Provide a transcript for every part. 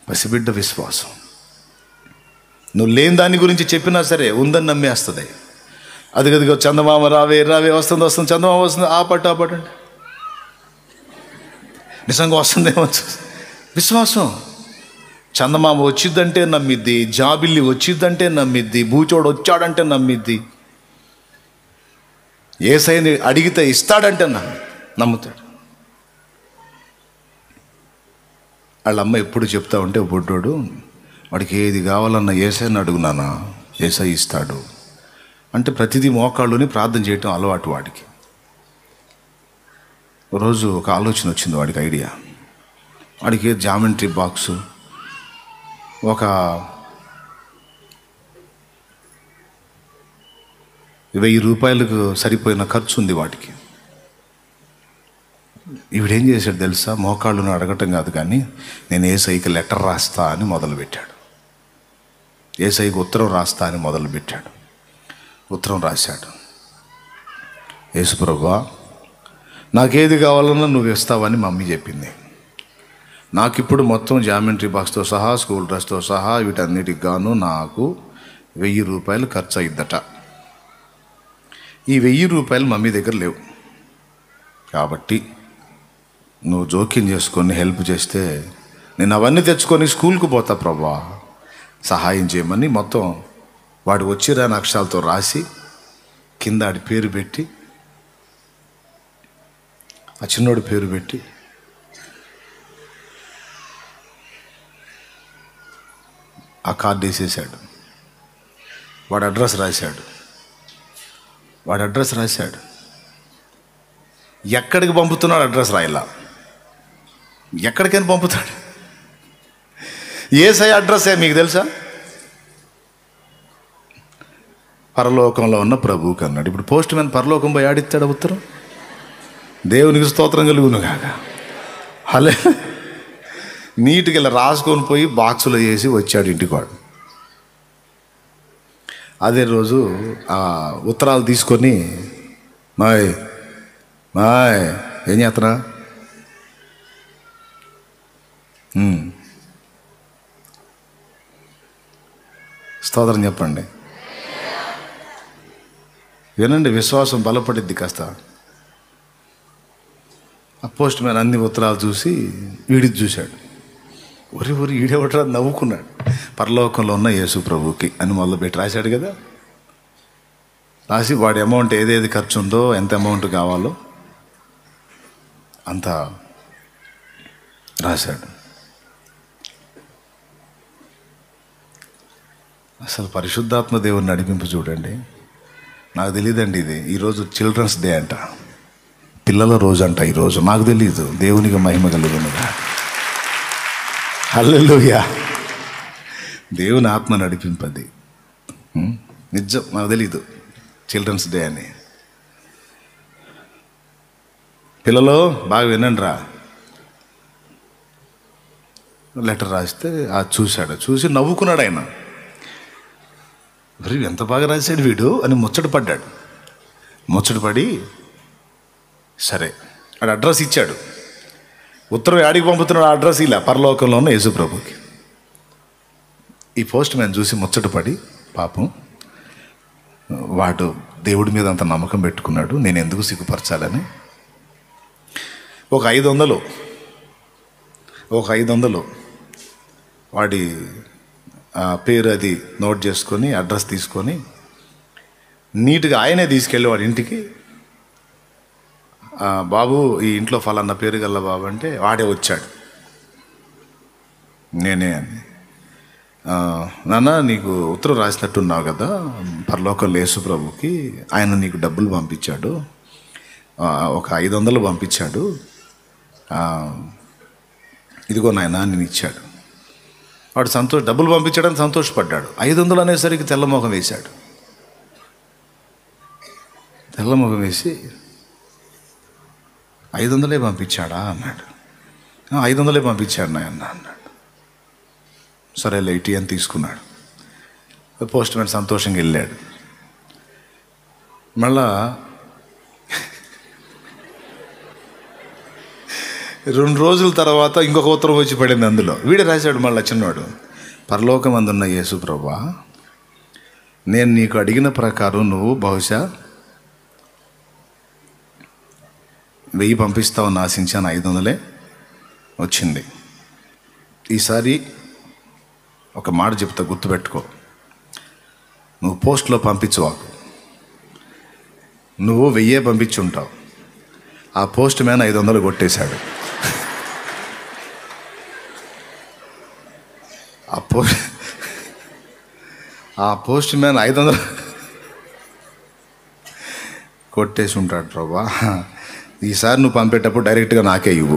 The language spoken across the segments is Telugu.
పసిబిడ్డ విశ్వాసం. నువ్వు లేని దాని గురించి చెప్పినా సరే ఉందని నమ్మేస్తుంది. అది గదిగో చందమామ రావే రావే వస్తుంది చందమామ వస్తుంది ఆపట్టండి, నిజంగా వస్తుందేమో విశ్వాసం. చందమామ వచ్చిద్దంటే నమ్మిద్ది, జాబిల్లి వచ్చిద్దంటే నమ్మిద్ది, బూచోడు వచ్చాడంటే నమ్మిద్ది, యేసయ్యని అడిగితే ఇస్తాడంటే నమ్ముతాడు. వాళ్ళ అమ్మ ఎప్పుడు చెప్తా ఉంటే బొడ్డోడు వాడికి ఏది కావాలన్నా యేసయ్యని అడుగునానా, యేసయ్య ఇస్తాడు అంటే ప్రతిదీ మోకాళ్ళుని ప్రార్థన చేయటం అలవాటు వాడికి. రోజు ఒక ఆలోచన వచ్చింది వాడికి, ఐడియా. వాడికి జామెంట్రీ బాక్సు, ఒక 1000 రూపాయలకు సరిపోయిన ఖర్చు ఉంది వాటికి. ఈవిడేం చేశాడు తెలుసా? మోకాళ్ళును అడగటం కాదు కానీ నేను యేసయ్యకి లెటర్ రాస్తా అని మొదలుపెట్టాడు. యేసయ్యకి ఉత్తరం రాస్తా అని మొదలుపెట్టాడు. ఉత్తరం రాశాడు. యేసు ప్రభువా, నాకేది కావాలన్నా నువ్వు ఇస్తావని మమ్మీ చెప్పింది. నాకు ఇప్పుడు మొత్తం జామెంట్రీ బాక్స్తో సహా స్కూల్ డ్రెస్తో సహా వీటన్నిటికి గాను నాకు 1000 రూపాయలు ఖర్చు అయిద్దట. ఈ 1000 రూపాయలు మమ్మీ దగ్గర లేవు. కాబట్టి నువ్వు జోక్యం చేసుకొని హెల్ప్ చేస్తే నేను అవన్నీ తెచ్చుకొని స్కూల్కి పోతా ప్రభువా, సహాయం చేయమని మొత్తం వాడు వచ్చిరాని అక్షరాలతో రాసి కింద ఆడి పేరు పెట్టి, ఆ చిన్నోడి పేరు పెట్టి ఆ కార్డు వేసేసాడు. వాడు అడ్రస్ రాశాడు. ఎక్కడికి పంపుతున్నాడు అడ్రస్ రాయిలా, ఎక్కడికైనా పంపుతాడు. యేసయ్య అడ్రస్సే మీకు తెలుసా? పరలోకంలో ఉన్న ప్రభువుకి అన్నాడు. ఇప్పుడు పోస్ట్ మ్యాన్ పరలోకం పోయి ఆడిస్తాడు ఉత్తరం. దేవునికి స్తోత్రం కలుగును కాక. హలే, నీట్గా ఇలా రాసుకొని పోయి బాక్సులో వేసి వచ్చాడు ఇంటికి వాడు. అదే రోజు ఆ ఉత్తరాలు తీసుకొని మాయ్ ఏం చేస్తున్నా, స్తోత్రం చెప్పండి. వినండి, విశ్వాసం బలపడిద్ది కాస్త. ఆ పోస్ట్ మ్యాన్ అన్ని ఉత్తరాలు చూసి వీడిది చూశాడు. ఒరి ఈడేవట్రా నవ్వుకున్నాడు. పరలోకంలో ఉన్న యేసు ప్రభువుకి అని మొదలుపెట్టి రాశాడు కదా. రాసి వాడి అమౌంట్ ఏదేది ఖర్చు ఉందో, ఎంత అమౌంట్ కావాలో అంత రాశాడు. అసలు పరిశుద్ధాత్మ దేవుని నడిపింపు చూడండి. నాకు తెలియదండి ఇది. ఈరోజు చిల్డ్రన్స్ డే అంట, పిల్లల రోజు అంట ఈరోజు. నాకు తెలియదు. దేవునికి మహిమ కలుగునుగా. హల్లెలూయా. దేవుని ఆత్మ నడిపింపది నిజం. నాకు తెలీదు చిల్డ్రన్స్ డే అని. పిల్లలు బాగా వినండి రా. లెటర్ రాస్తే అది చూశాడు. చూసి నవ్వుకున్నాడు ఆయన. మరి ఎంత బాగా రాశాడు వీడు అని ముచ్చటపడి సరే ఆడు అడ్రస్ ఇచ్చాడు. ఉత్తరం యాడికి పంపుతున్నాడు? అడ్రస్ ఇలా పరలోకంలో ఉన్న యేసు ప్రభుకి. ఈ పోస్ట్ మ్యాన్ చూసి ముచ్చటపడి, పాపం వాడు దేవుడి మీద అంత నమ్మకం పెట్టుకున్నాడు, నేను ఎందుకు సిగ్గుపరచాలని ఒక 500 వాడి పేరు అది నోట్ చేసుకొని అడ్రస్ తీసుకొని నీట్గా ఆయనే తీసుకెళ్ళి వాడి ఇంటికి, బాబు ఈ ఇంట్లో ఫలానా పేరు గల్ల బాబు అంటే వాడే వచ్చాడు. నేనే అని, నాన్న నీకు ఉత్తరం రాసినట్టున్నావు కదా పరలోకంలో యేసు ప్రభుకి, ఆయన నీకు డబ్బులు పంపించాడు, ఒక 500 పంపించాడు, ఇదిగో నాయన నేను ఇచ్చాడు. వాడు డబ్బులు పంపించడానికి సంతోషపడ్డాడు. 500 అనేసరికి తెల్లమొఖం వేశాడు. తెల్లమొఖం వేసి 500 పంపించాడా అన్నాడు. 500 పంపించాడు నాయన అన్నాడు. సరే లైట్ అని తీసుకున్నాడు. పోస్ట్ మ్యాన్ సంతోషంగా వెళ్ళాడు. మళ్ళా 2 రోజుల తర్వాత ఇంకొక ఉత్తరం వచ్చి పడింది. అందులో వీడే రాశాడు మళ్ళీ చిన్నవాడు, పరలోకమందున్న యేసు ప్రభువా, నేను నీకు అడిగిన ప్రకారం నువ్వు బహుశా 1000 పంపిస్తావని ఆశించాను, 500 వచ్చింది. ఈసారి ఒక మాట చెప్తా, గుర్తుపెట్టుకో. నువ్వు పోస్ట్లో పంపించవాకు. నువ్వు 1000 పంపించుంటావు, ఆ పోస్ట్ మ్యాన్ 500 కొట్టేశాడు. ఆ పోస్ట్ మ్యాన్ 500 కొట్టేసి ఉంటాడు. ప్రభా, ఈసారి నువ్వు పంపేటప్పుడు డైరెక్ట్గా నాకే ఇవ్వు.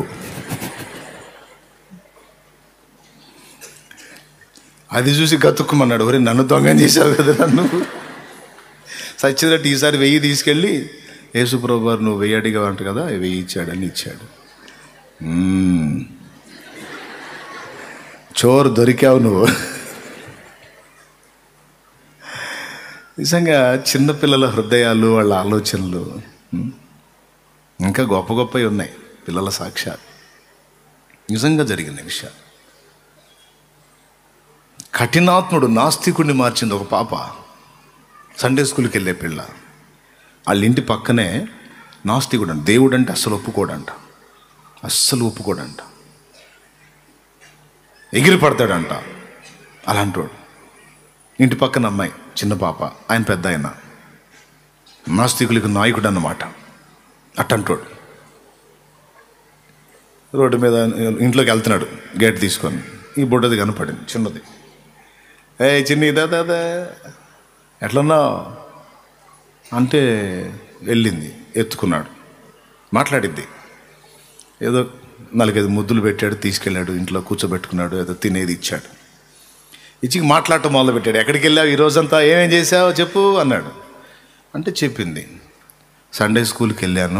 అది చూసి గతుక్కుమన్నాడు, ఒరే నన్ను దొంగని చేశావు కదా, నన్ను సచ్చినట్టు ఈసారి 1000 తీసుకెళ్ళి యేసు ప్రభు నువ్వు 1000 అడిగావంట కదా, 1000 ఇచ్చాడని ఇచ్చాడు. చోరు దొరికావు నువ్వు. నిజంగా చిన్నపిల్లల హృదయాలు, వాళ్ళ ఆలోచనలు ఇంకా గొప్ప గొప్పవి ఉన్నాయి. పిల్లల సాక్ష్యాలు నిజంగా జరిగిన విషయాలు. కఠినాత్ముడు నాస్తికుడిని మార్చింది ఒక పాప. సండే స్కూల్కి వెళ్ళే పిల్ల. వాళ్ళ ఇంటి పక్కనే నాస్తికుడు అంట. దేవుడు అంటే అస్సలు ఒప్పుకోడంట, అస్సలు ఒప్పుకోడంట, ఎగిరి పడతాడంట. అలాంటోడు. ఇంటి పక్కన అమ్మాయి చిన్న పాప, ఆయన పెద్ద ఆయన, నాస్తికులకు నాయకుడు అన్నమాట. అట్టంటోడు. రోడ్డు మీద ఇంట్లోకి వెళ్తున్నాడు గేట్ తీసుకొని. ఈ బుడ్డది కనపడింది, చిన్నది. ఏ చిన్ని దాదా ఎట్లన్నావు అంటే వెళ్ళింది, ఎత్తుకున్నాడు, మాట్లాడిద్ది. ఏదో 4-5 ముద్దులు పెట్టాడు, తీసుకెళ్ళాడు, ఇంట్లో కూర్చోబెట్టుకున్నాడు, ఏదో తినేది ఇచ్చాడు. ఇచ్చి మాట్లాడటం మొదలుపెట్టాడు. ఎక్కడికి వెళ్ళావు ఈ రోజంతా, ఏమేం చేసావు చెప్పు అన్నాడు. అంటే చెప్పింది, సండే స్కూల్కి వెళ్ళాను,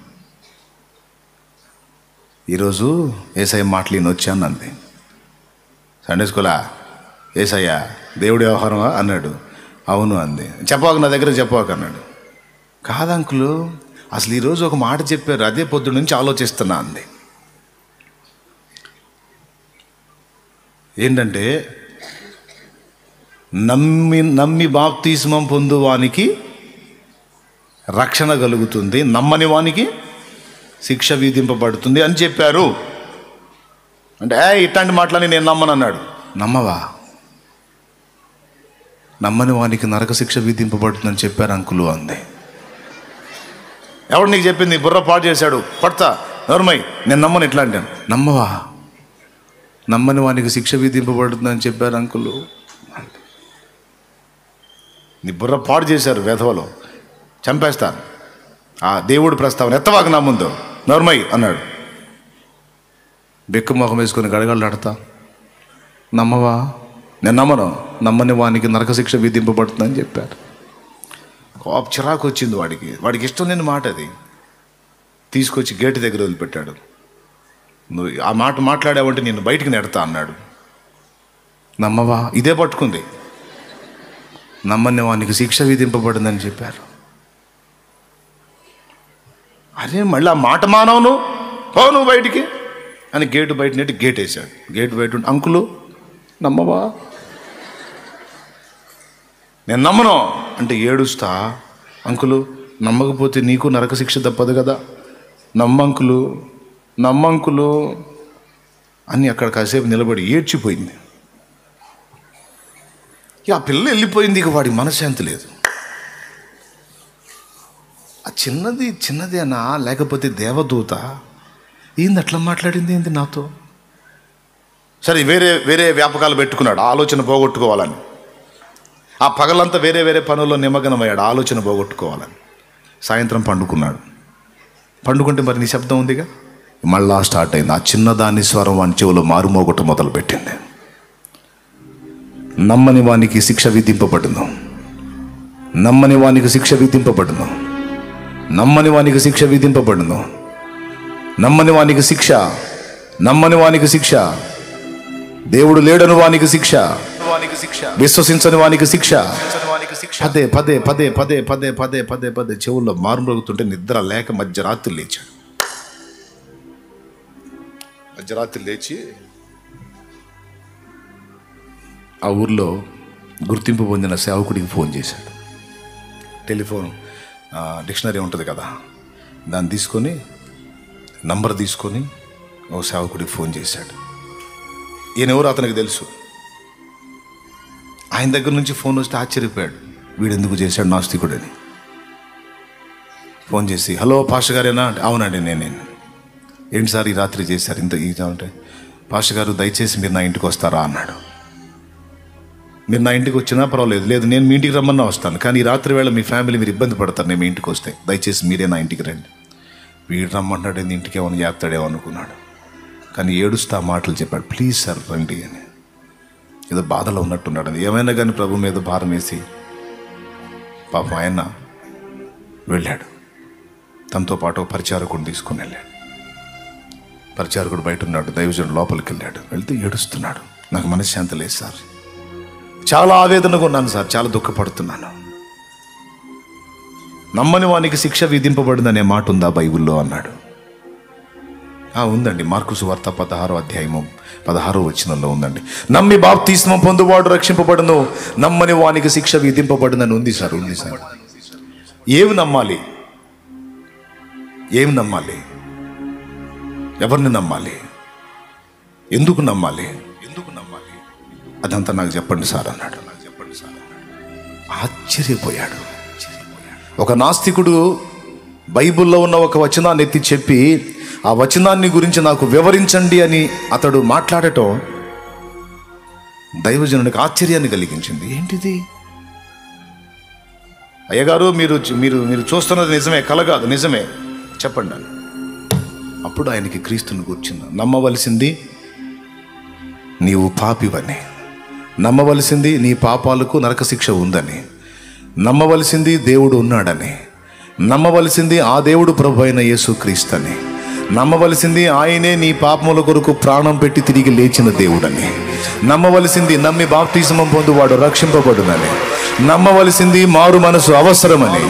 ఈరోజు యేసయ్య మాటలు వినొచ్చాను అంది. సండే స్కూలా, యేసయ్య దేవుడి వ్యవహారమా అన్నాడు. అవును అంది. చెప్పాక నా దగ్గర చెప్పాక అన్నాడు. కాదంకులు, అసలు ఈరోజు ఒక మాట చెప్పారు, అదే పొద్దు నుంచి ఆలోచిస్తున్నా అంది. ఏంటంటే, నమ్మి బాప్తిస్మం పొందువానికి రక్షణ కలుగుతుంది, నమ్మని వానికి శిక్ష విధింపబడుతుంది అని చెప్పారు. అంటే ఇట్లాంటి మాటలని నేను నమ్మను అన్నాడు. నమ్మవా? నమ్మని వానికి నరక శిక్ష విధింపబడుతుందని చెప్పారు అంకులు అంది. ఎవడు నీకు చెప్పింది? బుర్ర పాడు చేశాడు, పడతా నోర్మై, నేను నమ్మను ఇట్లా అంటాను. నమ్మవా? నమ్మని వానికి శిక్ష విధింపబడుతుందని చెప్పారు అంకులు. నీ బుర్ర పాడు చేశారు వెధవలో, చంపేస్తాను, ఆ దేవుడు ప్రస్తావన ఎత్తవాక నా ముందు, నోర్మై అన్నాడు. బెక్కు మొహం వేసుకొని గడగడలాడతా. నమ్మవా? నేను నమ్మను. నమ్మని వానికి నరక శిక్ష విధింపబడుతుందని చెప్పారు. కోప చిరాకు వచ్చింది వాడికి ఇష్టం లేని మాట అది. తీసుకొచ్చి గేటు దగ్గర వదిలిపెట్టాడు. నువ్వు ఆ మాట మాట్లాడావంటే నేను బయటికి నెడతా అన్నాడు. నమ్మవా? ఇదే పట్టుకుంది. నమ్మని వానికి శిక్ష విధింపబడిందని చెప్పారు. అరే మళ్ళీ ఆ మాట మానవును, పో నువ్వు బయటికి అని గేటు బయట నెట్టి గేట్ వేసాడు. గేటు బయట ఉండి, అంకులు నమ్మవా? నేను నమ్మను అంటే ఏడుస్తా, అంకులు నమ్మకపోతే నీకు నరక శిక్ష తప్పదు కదా, నమ్మంకులు నమ్మంకులు అని అక్కడ కాసేపు నిలబడి ఏడ్చిపోయింది. ఆ పిల్ల వెళ్ళిపోయింది. ఇక వాడి మనశ్శాంతి లేదు. ఆ చిన్నదేనా లేకపోతే దేవదూత? ఏంది అట్లా మాట్లాడింది ఏంది నాతో? సరే వేరే వ్యాపకాలు పెట్టుకున్నాడు ఆలోచన పోగొట్టుకోవాలని. ఆ పగలంతా వేరే పనుల్లో నిమగ్నమయ్యాడు ఆలోచన పోగొట్టుకోవాలని. సాయంత్రం పండుకుంటే మరి నీ శబ్దం ఉందిగా, మళ్ళా స్టార్ట్ అయింది. ఆ చిన్నదాని స్వరం వాని చెవులో మారుమోగొట్ట మొదలుపెట్టింది. నమ్మని వానికి శిక్ష విధింపబడును, నమ్మని వానికి శిక్ష విధింపబడును, నమ్మని వానికి శిక్ష విధింపబడును, నమ్మని వానికి శిక్ష, నమ్మని వానికి శిక్ష, దేవుడు లేడని వానికి శిక్ష, విశ్వసించని వానికి శిక్ష. పదే పదే పదే పదే పదే పదే పదే పదే చెవుల్లో మారుమోగుతుంటే నిద్ర లేక మధ్యరాత్రి లేచాడు. అర్ధరాత్రి లేచి ఆ ఊర్లో గుర్తింపు పొందిన సేవకుడికి ఫోన్ చేశాడు. టెలిఫోన్ డిక్షనరీ ఉంటుంది కదా, దాన్ని తీసుకొని నంబర్ తీసుకొని ఓ సేవకుడికి ఫోన్ చేశాడు. ఈయన ఎవరు అతనికి తెలుసు. ఆయన దగ్గర నుంచి ఫోన్ వస్తే ఆశ్చర్యపోయాడు, వీడెందుకు చేశాడు నాస్తికుడని. ఫోన్ చేసి, హలో పాస్టర్ గారేనా అంటే, అవునండి నేనే. ఏంటి సార్ ఈ రాత్రి చేశారు ఇంత అంటే, పాస్టర్ గారు దయచేసి మీరు నా ఇంటికి వస్తారా అన్నాడు. మీరు నా ఇంటికి వచ్చినా పర్వాలేదు, లేదు నేను మీ ఇంటికి రమ్మన్నా వస్తాను, కానీ ఈ రాత్రి వేళ మీ ఫ్యామిలీ మీరు ఇబ్బంది పడతారు నేను మీ ఇంటికి వస్తే, దయచేసి మీరే నా ఇంటికి రండి. వీడు రమ్మన్నాడు, ఇంటికి ఏమైనా చేస్తాడేమో అనుకున్నాడు, కానీ ఏడుస్తా మాటలు చెప్పాడు, ప్లీజ్ సార్ రండి అని. ఏదో బాధలో ఉన్నట్టున్నాడు. ఏమైనా కానీ ప్రభు మీద భారం వేసి పాపం ఆయన వెళ్ళాడు. తనతో పాటు పరిచారకుడిని తీసుకుని వెళ్ళాడు. పరిచారకుడు బయట ఉన్నాడు, దైవజనుడు లోపలికి వెళ్ళాడు. వెళ్తే ఏడుస్తున్నాడు, నాకు మనశ్శాంతి లేదు సార్, చాలా ఆవేదనగా ఉన్నాను సార్, చాలా దుఃఖపడుతున్నాను. నమ్మని వానికి శిక్ష విధింపబడిందనే మాట ఉందా బైబిల్లో అన్నాడు. ఉందండి, మార్కు సువార్త 16వ అధ్యాయము 16వ వచనంలో ఉందండి. నమ్మి బాప్తిస్మం పొందువాడు రక్షింపబడును, నమ్మని వానికి శిక్ష విధింపబడిందని ఉంది సార్. ఉంది సార్. ఏమి నమ్మాలి? ఏమి నమ్మాలి? ఎవరిని నమ్మాలి? ఎందుకు నమ్మాలి? ఎందుకు నమ్మాలి? అదంతా నాకు చెప్పండి సార్ అన్నాడు. నాకు చెప్పండి సార్ అన్నాడు. ఆశ్చర్యపోయాడు. ఒక నాస్తికుడు బైబిల్లో ఉన్న ఒక వచనాన్ని ఎత్తి చెప్పి, ఆ వచనాన్ని గురించి నాకు వివరించండి అని అతడు మాట్లాడటం దైవజనుడికి ఆశ్చర్యాన్ని కలిగించింది. ఏంటిది? అయ్యగారు మీరు మీరు మీరు చూస్తున్నది నిజమే, కల కాదు, నిజమే, చెప్పండి అని. అప్పుడు ఆయనకి క్రీస్తుని కూర్చున్నా. నమ్మవలసింది నీవు పాపివని, నమ్మవలసింది నీ పాపాలకు నరకశిక్ష ఉందని, నమ్మవలసింది దేవుడు ఉన్నాడని, నమ్మవలసింది ఆ దేవుడు ప్రభు అయిన యేసుక్రీస్తు అని, నమ్మవలసింది ఆయనే నీ పాపముల కొరకు ప్రాణం పెట్టి తిరిగి లేచిన దేవుడని, నమ్మవలసింది నమ్మి బాప్తిస్మం పొందువాడు రక్షింపబడునని, నమ్మవలసింది మారు మనసు అవసరమని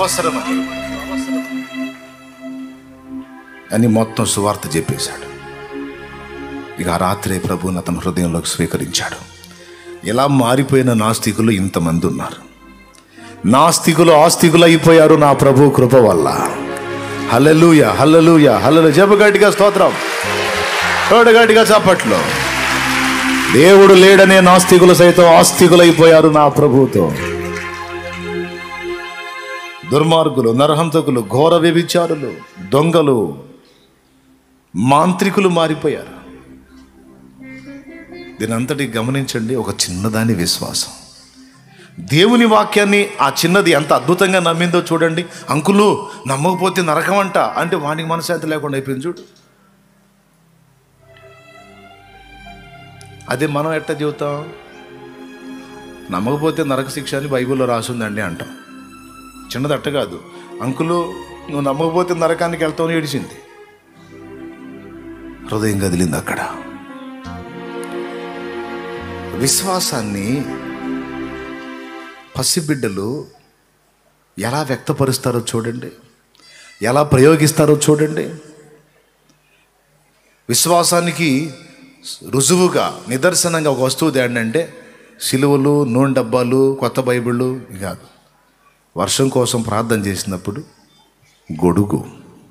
అని మొత్తం సువార్త చెప్పేశాడు. ఇక ఆ రాత్రే ప్రభువుని అతని హృదయంలోకి స్వీకరించాడు. ఇలా మారిపోయిన నాస్తికులు ఇంతమంది ఉన్నారు. నాస్తికులు ఆస్తికులు అయిపోయారు నా ప్రభు కృప వల్ల. హల్లెలూయా, హల్లెలూయా, హల్లెలూయా. జపగట్టిగా స్తోత్రం, తోడగట్టిగా చప్పట్లో. దేవుడు లేడనే నాస్తికులు సైతం ఆస్తికులైపోయారు నా ప్రభుతో. దుర్మార్గులు, నరహంతకులు, ఘోర వ్యభిచారులు, దొంగలు, మాంత్రికులు మారిపోయారు. దీనంతటి గమనించండి. ఒక చిన్నదాని విశ్వాసం, దేవుని వాక్యాన్ని ఆ చిన్నది ఎంత అద్భుతంగా నమ్మిందో చూడండి. అంకులు నమ్మకపోతే నరకం అంట అంటే వానికి మనశ్శాంతి లేకుండా అయిపోయింది చూడు. అదే మనం ఎట్ట చెబుతాం? నమ్మకపోతే నరక శిక్ష అని బైబిల్లో రాసుందండి అంటాం. చిన్నది అట్ట కాదు. అంకులు నువ్వు నమ్మకపోతే నరకానికి వెళ్తావు ఏడిచింది. హృదయం కదిలింది అక్కడ. విశ్వాసాన్ని పసిబిడ్డలు ఎలా వ్యక్తపరుస్తారో చూడండి, ఎలా ప్రయోగిస్తారో చూడండి. విశ్వాసానికి రుజువుగా, నిదర్శనంగా ఒక వస్తువు ఏంటంటే సిలువలు, నూనె డబ్బాలు, కొత్త బైబిళ్ళు కాదు. వర్షం కోసం ప్రార్థన చేసినప్పుడు గొడుగు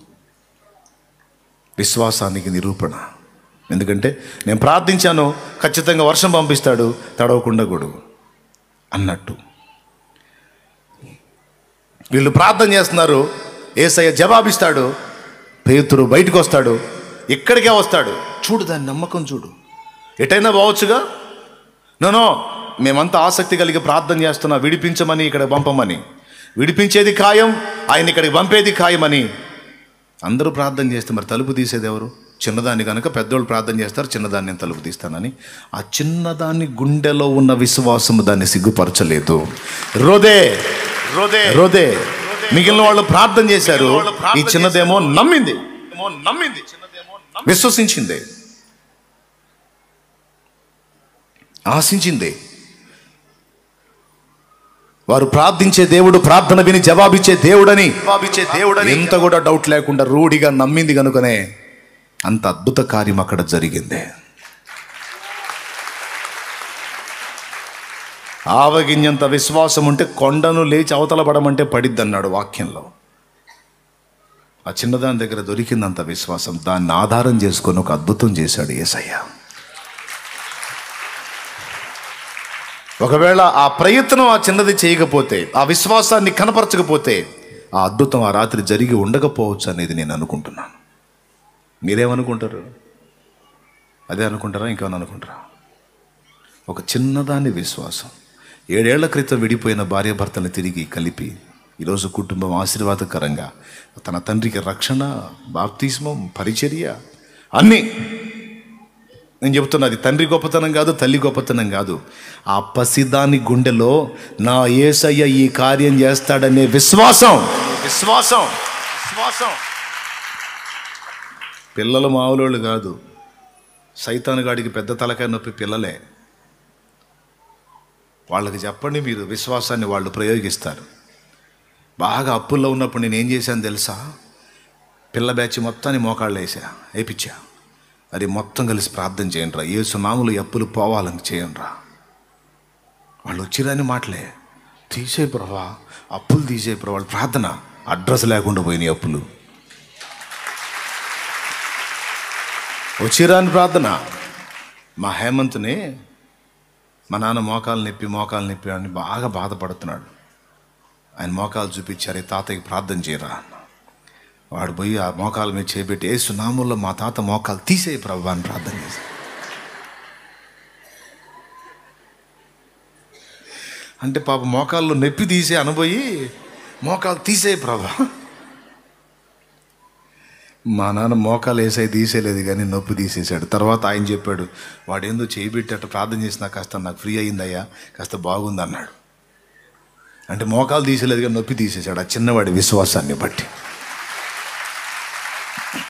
విశ్వాసానికి నిరూపణ. ఎందుకంటే నేను ప్రార్థించాను, ఖచ్చితంగా వర్షం పంపిస్తాడు, తడవకుండా గొడుగు అన్నట్టు. వీళ్ళు ప్రార్థన చేస్తున్నారు, యేసయ్య జవాబిస్తాడు, పేతురు బయటకు వస్తాడు, ఇక్కడికే వస్తాడు. చూడు దాని నమ్మకం చూడు. ఎటైనా పోవచ్చుగా. నో, మేమంతా ఆసక్తి కలిగి ప్రార్థన చేస్తున్నా, విడిపించమని, ఇక్కడ పంపమని. విడిపించేది ఖాయం, ఆయన ఇక్కడికి పంపేది ఖాయమని అందరూ ప్రార్థన చేస్తే మరి తలుపు తీసేది ఎవరు? చిన్నదాన్ని కనుక పెద్దోళ్ళు ప్రార్థన చేస్తారు, చిన్నదాన్ని నేను తలుపు తీస్తానని. ఆ చిన్నదాన్ని గుండెలో ఉన్న విశ్వాసము దాన్ని సిగ్గుపరచలేదు. రోదే రోదే రోదే మిగిలిన వాళ్ళు ప్రార్థన చేశారు, ఈ చిన్నదేమో నమ్మింది, విశ్వసించింది, ఆశించింది. వారు ప్రార్థించే దేవుడు ప్రార్థన విని జవాబిచ్చే దేవుడని ఎంత కూడా డౌట్ లేకుండా రూఢిగా నమ్మింది కనుకనే అంత అద్భుత కార్యం అక్కడ జరిగింది. ఆవగింజంత విశ్వాసం ఉంటే కొండను లేచి అవతల పడమంటే పడిద్ది అన్నాడు వాక్యంలో. ఆ చిన్నదాని దగ్గర దొరికిందంత విశ్వాసం. దాన్ని ఆధారం చేసుకొని ఒక అద్భుతం చేశాడు యేసయ్య. ఒకవేళ ఆ ప్రయత్నం ఆ చిన్నది చేయకపోతే, ఆ విశ్వాసాన్ని కనపరచకపోతే, ఆ అద్భుతం ఆ రాత్రి జరిగి ఉండకపోవచ్చు అనేది నేను అనుకుంటున్నాను. మీరేమనుకుంటారు? అదే అనుకుంటారా, ఇంకేమైనా అనుకుంటారా? ఒక చిన్నదాని విశ్వాసం 7 ఏళ్ల క్రితం విడిపోయిన భార్యాభర్తలను తిరిగి కలిపి ఈరోజు కుటుంబం ఆశీర్వాదకరంగా, తన తండ్రికి రక్షణ, బాప్తిస్మం, పరిచర్య అన్నీ. నేను చెబుతున్నది తండ్రి గొప్పతనం కాదు, తల్లి గొప్పతనం కాదు. ఆ పసిదాని గుండెలో నా యేసయ్య ఈ కార్యం చేస్తాడనే విశ్వాసం. విశ్వాసం విశ్వాసం పిల్లలు మామూలు కాదు. సైతాను గాడికి పెద్ద తలకాయ నొప్పి పిల్లలే. వాళ్ళకి చెప్పండి మీరు, విశ్వాసాన్ని వాళ్ళు ప్రయోగిస్తారు. బాగా అప్పుల్లో ఉన్నప్పుడు నేను ఏం చేశాను తెలుసా? పిల్ల బ్యాచ్ మొత్తాన్ని మోకాళ్ళు వేయించా. అది మొత్తం కలిసి ప్రార్థన చేయండి రా, యేసు నామములో అప్పులు పోవాలని చేయండి రా. వాళ్ళు వచ్చిరాని మాటలే, తీసే ప్రభా, అప్పులు తీసే ప్రభా. వాళ్ళు ప్రార్థన, అడ్రస్ లేకుండా పోయినాయి అప్పులు. వచ్చిరాని ప్రార్థన. మా హేమంత్ని మా నాన్న మోకాలు నొప్పి అని బాగా బాధపడుతున్నాడు. ఆయన మోకాలు చూపించారు, తాతయ్యకి ప్రార్థన చేయరా అన్న. వాడు పోయి ఆ మోకాల మీద చేపెట్టి, యేసు నామములో మా తాత మోకాలు తీసేయి ప్రభా అని ప్రార్థన చేశారు. అంటే పాప మోకాల్లో నొప్పి తీసే అనబోయి మోకాలు తీసేయి ప్రభా. మా నాన్న మోకాలు వేసాయి తీసేయలేదు కానీ నొప్పి తీసేశాడు. తర్వాత ఆయన చెప్పాడు, వాడేందో చేయబెట్టేట ప్రార్థన చేసినా కాస్త నాకు ఫ్రీ అయ్యిందయ్యా, కాస్త బాగుంది అన్నాడు. అంటే మోకాలు తీసేలేదు కానీ నొప్పి తీసేశాడు, ఆ చిన్నవాడి విశ్వాసాన్ని బట్టి.